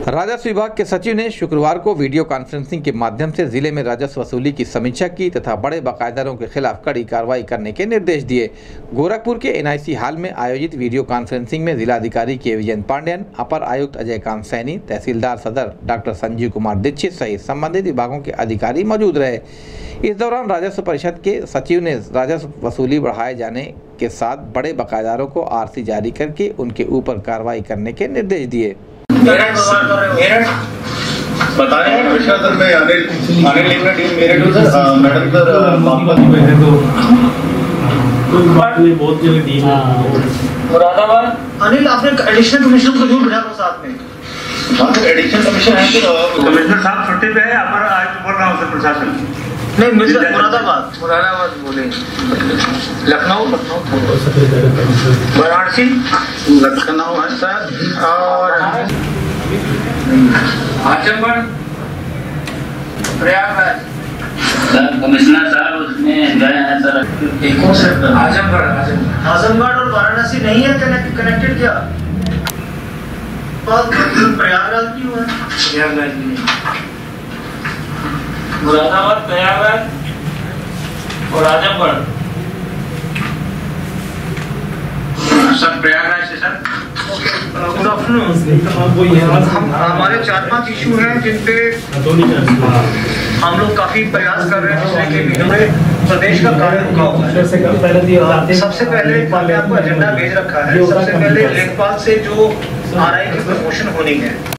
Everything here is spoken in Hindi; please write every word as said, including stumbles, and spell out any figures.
राजस्व विभाग के सचिव ने शुक्रवार को वीडियो कॉन्फ्रेंसिंग के माध्यम से जिले में राजस्व वसूली की समीक्षा की तथा बड़े बकायेदारों के खिलाफ कड़ी कार्रवाई करने के निर्देश दिए। गोरखपुर के एनआईसी हॉल में आयोजित वीडियो कॉन्फ्रेंसिंग में जिलाधिकारी के विजयन पांडेयन, अपर आयुक्त अजय कांत सैनी, तहसीलदार सदर डॉक्टर संजीव कुमार दीक्षित सहित संबंधित विभागों के अधिकारी मौजूद रहे। इस दौरान राजस्व परिषद के सचिव ने राजस्व वसूली बढ़ाए जाने के साथ बड़े बकायेदारों को आरसी जारी करके उनके ऊपर कार्रवाई करने के निर्देश दिए। बता रहे हैं प्रशासन में आने आने लिखना टीम मेरे को सर मैडम सर कोई बात नहीं, बहुत जगह दी है। मुरादाबाद अनिल आपने एडिशनल कमिश्नर को जरूर बिठा लो साथ में। हाँ सर एडिशनल कमिश्नर है तो कमिश्नर साहब छुट्टी पे है, अपर आज बोल रहा हूँ सर प्रशासन नहीं मिर्जा मुरादाबाद मुरादाबाद बोले लखनऊ वाराणसी लखनऊ है सर और आजमगढ़ प्रयागराज सर कमिश्नर साहब उसमें गए हैं सर। एक और सर आजमगढ़ आजमगढ़ और वाराणसी नहीं है कनेक्टेड क्या? प्रयागराज क्यों है? प्रयागराज भी नहीं। मुरादाबाद प्रयागराज और आजमगढ़ सर प्रयागराज से सर। Good afternoon. हमारे चार पांच इशू हैं जिन पे हम लोग काफी प्रयास कर रहे हैं पिछले कई महीनों में। प्रदेश का कार्य रुका हुआ है। सबसे पहले आपको एजेंडा भेज रखा है। सबसे पहले लेखपाल से जो आरआई की प्रमोशन होनी है